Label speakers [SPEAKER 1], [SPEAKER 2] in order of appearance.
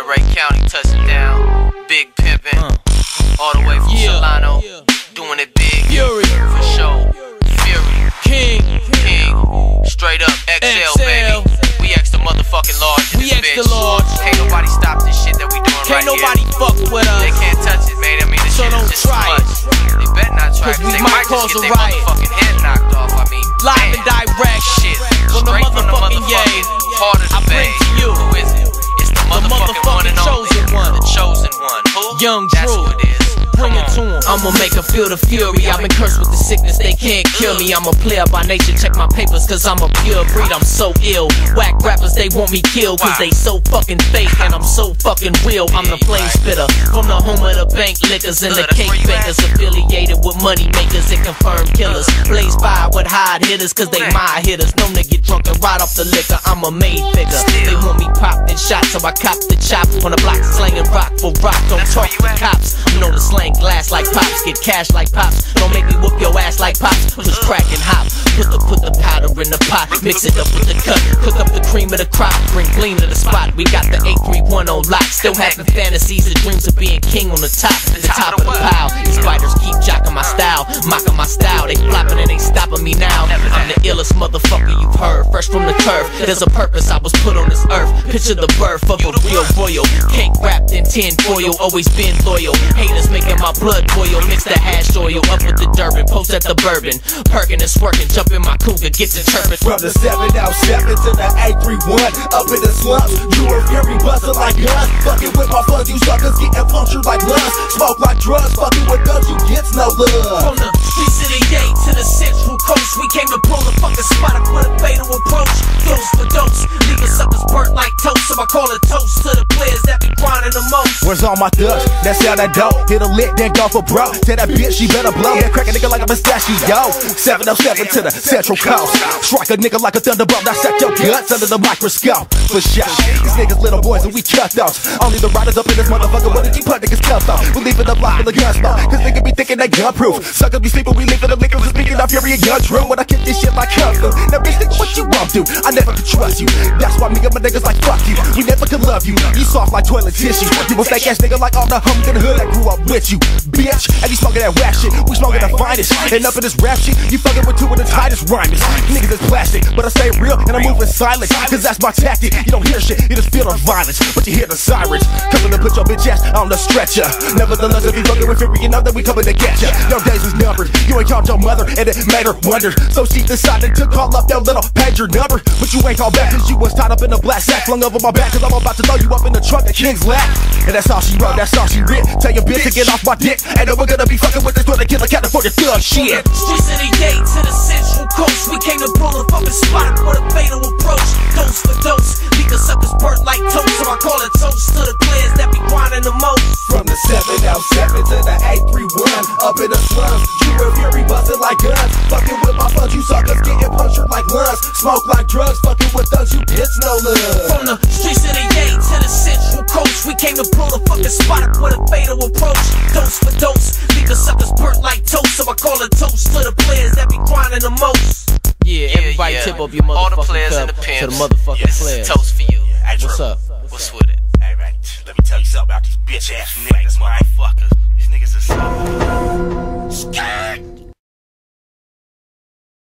[SPEAKER 1] Monterey County touching down. Big pimpin', all the way from Solano, doing it big.
[SPEAKER 2] Fury,
[SPEAKER 1] for sure. Fury,
[SPEAKER 2] King,
[SPEAKER 1] straight up XL, baby. We extra motherfucking large in this bitch. Can't nobody stop this shit that we doing right here.
[SPEAKER 2] Can't nobody fuck with us.
[SPEAKER 1] They can't touch it, man. I mean, this
[SPEAKER 2] So
[SPEAKER 1] shit
[SPEAKER 2] don't
[SPEAKER 1] is just
[SPEAKER 2] try
[SPEAKER 1] too much. They better not try, cause they might just get their motherfucking head knocked off. I mean,
[SPEAKER 2] live and direct,
[SPEAKER 1] shit,
[SPEAKER 2] from the
[SPEAKER 1] straight from the
[SPEAKER 2] motherfucking
[SPEAKER 1] motherfucking heart of the
[SPEAKER 2] I bring
[SPEAKER 1] bay.
[SPEAKER 2] to you
[SPEAKER 1] Who is it? It's the motherfucking one and only.
[SPEAKER 2] chosen one.
[SPEAKER 1] The chosen one. Who?
[SPEAKER 2] Young
[SPEAKER 1] That's
[SPEAKER 2] Drew.
[SPEAKER 1] who it is.
[SPEAKER 2] Bring it to him. I'ma make her feel the fury. I've been cursed with the sickness, they can't kill me. I'm a player by nature, check my papers, cause I'm a pure breed. I'm so ill. Whack rappers, they want me killed, cause they so fucking fake and I'm so fucking real. I'm the flame spitter from the home of the bank liquors and the cake bakers, affiliated with money makers and confirmed killers. Blaze fire with hard hitters, cause they my hitters. Known to get drunk and ride off the liquor. I'm a made figure. They want me popped and shot, so I cop the chop on the block, slanging rock for rock. Don't talk to cops. I know the slang glass like pops, get cash like pops. Don't make me whoop your ass like pops. Push crack and hop. Put the powder in the pot, mix it up with the cut, cook up the cream of the crop, bring gleam to the spot. We got the 831 on lock, still having fantasies and dreams of being king on the top of the pile. These fighters keep jocking my style, mocking my style. They flopping and they stopping me now. I'm the illest motherfucker you've heard, fresh from the turf. There's a purpose I was put on this earth. Picture the birth of a real royal, cake wrapped in tin foil. Always been loyal, haters making my blood boil. Mix the hash oil up with the Durban, post at the bourbon, perking and swerking, jump in my cougar, get the turpin'.
[SPEAKER 3] From the 707 to the 831, up in the slums, you a fury bustin' like guns. Fucking with my funds, you suckers getting punctured like lungs. Smoke like drugs, fucking with guns, you get no love.
[SPEAKER 2] From the streets of the gate to the central coast, we came to pull the fucking spot up with a fatal approach. Dose for dose, leaving suckers burnt like toast, so I call a toast to the players that be grinding the most.
[SPEAKER 3] Where's all my thugs? That sell that dope, hit a lick, then go for broke. Tell that bitch she better blow, that crack a nigga like a pistachio. 707 to the central coast, strike a nigga like a thunderbolt, dissect your guts under the microscope. For sure, these niggas little boys and we cut those. Only the riders up in this motherfucker, what did you put niggas cuff though? We leaving the block with the gun smoke, cause niggas be thinking they gun proof. Suckers be sleeping, we leaving the liquor, just speaking of fury and young Drew. When I kick this shit like custom, now bitch think what you want to, I never could trust you. That's why me and my niggas like fuck you, we never could love you. You soft like toilet tissue, you a fake ass nigga like all the homies in the hood that grew up with you, bitch. And you smoking that rap shit, we smoking the finest. And up in this rap shit, you fucking with two of the tightest rhymers. Niggas is plastic, but I stay real and I move in silence, cause that's my tactic. You don't hear shit, you just feel the violence, but you hear the sirens coming to put your bitch ass on the stretcher. Nevertheless, if you fucking with fury, you know that we coming to get ya. Your days was numbered, you ain't called your mother and it made her wonder. So she decided to call up that little pager number, but you ain't called back cause you was tied up in a black sack, flung over my back cause I'm about to throw you up in the trunk of King's lap. And that's all she wrote, that's all she writ. Tell your bitch to get off my dick, and then we're gonna be fucking with this toilet killer California thug shit.
[SPEAKER 2] Streets of the gate to the central coast, we came to pull the fucking spot for the fatal approach. Dose for dose, leave the suckers burnt like toast, so I call it toast to the players that be grinding the most.
[SPEAKER 3] From the 707 to the 831, up in the slums, you a fury bustin' like guns. Fucking with my funds, you suckers getting punctured like lungs. Smoke like drugs, fucking with thugs, you gets no love.
[SPEAKER 2] From the streets of the gate to the central coast, we came to pull the fucking spot up with a fatal approach. Dose for dose, leave the suckers burnt like toast, so I call it toast to the players that be grinding the most. Yeah, everybody tip up your motherfucking
[SPEAKER 1] all the players
[SPEAKER 2] cup
[SPEAKER 1] and the pimps.
[SPEAKER 2] to the motherfucking players.
[SPEAKER 1] Toast for you.
[SPEAKER 2] What's up?
[SPEAKER 1] What's with it?
[SPEAKER 3] Hey, right, let me tell you something about these bitch ass niggas, motherfuckers. These niggas are